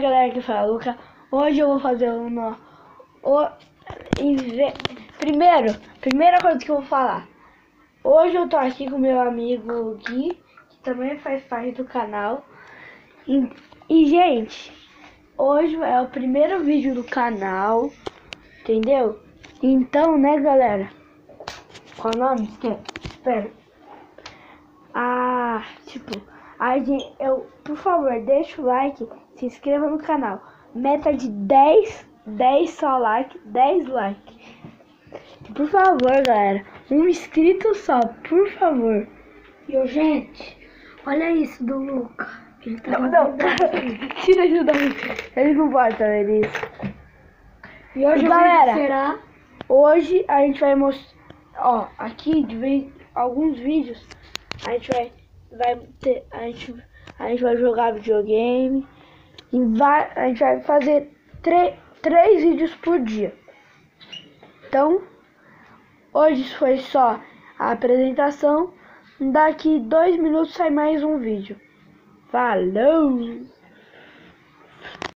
galera, que fala Luca. Hoje eu vou fazer primeira coisa que eu vou falar. Hoje eu tô aqui com meu amigo Gui, que também faz parte do canal. E gente, hoje é o primeiro vídeo do canal, entendeu? Então, né, galera? Qual o nome? Espera. Por favor, deixa o like, se inscreva no canal. Meta de 10 só like, 10 like. Por favor, galera, um inscrito só, por favor. Gente, olha isso do Luca. Ele tá Não, tira isso daí. Ele não pode saber isso. E hoje, galera, hoje a gente vai mostrar, ó, aqui alguns vídeos. A gente vai jogar videogame. A gente vai fazer 3 vídeos por dia. Então, hoje foi só a apresentação. Daqui 2 minutos sai mais um vídeo. Falou!